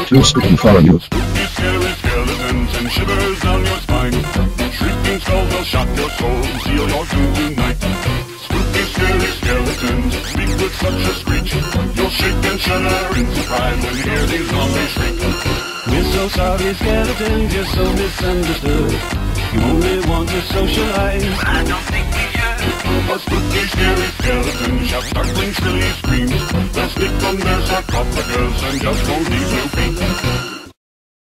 Too spooky for you. Spooky, scary skeletons and shivers down your spine. Shrieking skulls will shock your soul and seal your doom tonight. Spooky, scary skeletons speak with such a screech. You'll shake and shudder in surprise when you hear these zombies shriek. We're so sorry, skeletons, you're so misunderstood. You only want to socialize, but I don't think we should. A spooky, scary skeleton shouts startling, silly screams. They'll speak from their sarcophagus and just won't leave you feet.